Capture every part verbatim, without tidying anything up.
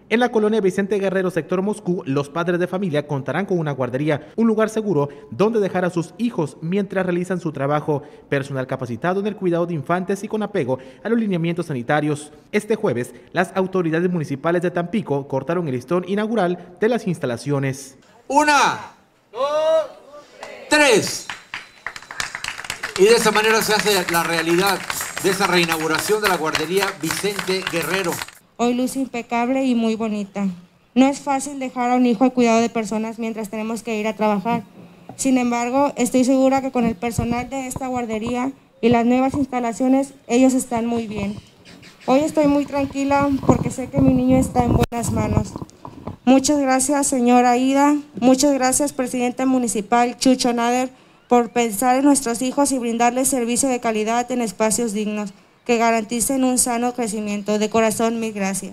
En la colonia Vicente Guerrero, sector Moscú, los padres de familia contarán con una guardería, un lugar seguro donde dejar a sus hijos mientras realizan su trabajo, personal capacitado en el cuidado de infantes y con apego a los lineamientos sanitarios. Este jueves, las autoridades municipales de Tampico cortaron el listón inaugural de las instalaciones. Una, dos, tres. Y de esa manera se hace la realidad de esa reinauguración de la guardería Vicente Guerrero. Hoy luce impecable y muy bonita. No es fácil dejar a un hijo al cuidado de personas mientras tenemos que ir a trabajar. Sin embargo, estoy segura que con el personal de esta guardería y las nuevas instalaciones, ellos están muy bien. Hoy estoy muy tranquila porque sé que mi niño está en buenas manos. Muchas gracias, señora Ida. Muchas gracias, presidente municipal Chucho Nader, por pensar en nuestros hijos y brindarles servicio de calidad en espacios dignos que garanticen un sano crecimiento. De corazón, mil gracias.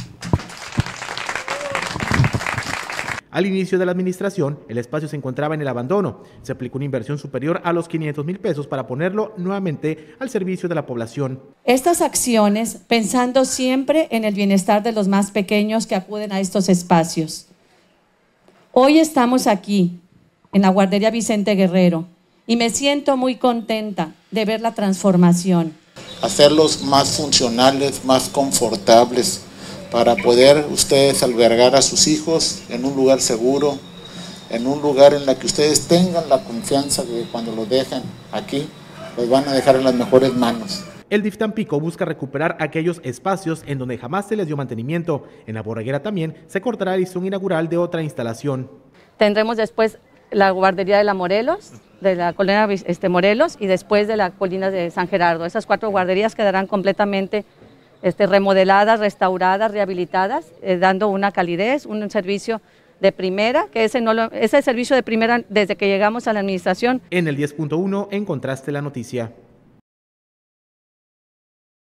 Al inicio de la administración, el espacio se encontraba en el abandono. Se aplicó una inversión superior a los quinientos mil pesos para ponerlo nuevamente al servicio de la población. Estas acciones pensando siempre en el bienestar de los más pequeños que acuden a estos espacios. Hoy estamos aquí, en la guardería Vicente Guerrero, y me siento muy contenta de ver la transformación. Hacerlos más funcionales, más confortables, para poder ustedes albergar a sus hijos en un lugar seguro, en un lugar en el que ustedes tengan la confianza de que cuando los dejen aquí, los van a dejar en las mejores manos. El D I F Tampico busca recuperar aquellos espacios en donde jamás se les dio mantenimiento. En la Borreguera también se cortará el listón inaugural de otra instalación. Tendremos después la guardería de la Morelos, de la colonia este, Morelos, y después de la colina de San Gerardo. Esas cuatro guarderías quedarán completamente este, remodeladas, restauradas, rehabilitadas, eh, dando una calidez, un servicio de primera, que ese, no lo, ese servicio de primera desde que llegamos a la administración. En el diez punto uno encontraste la noticia.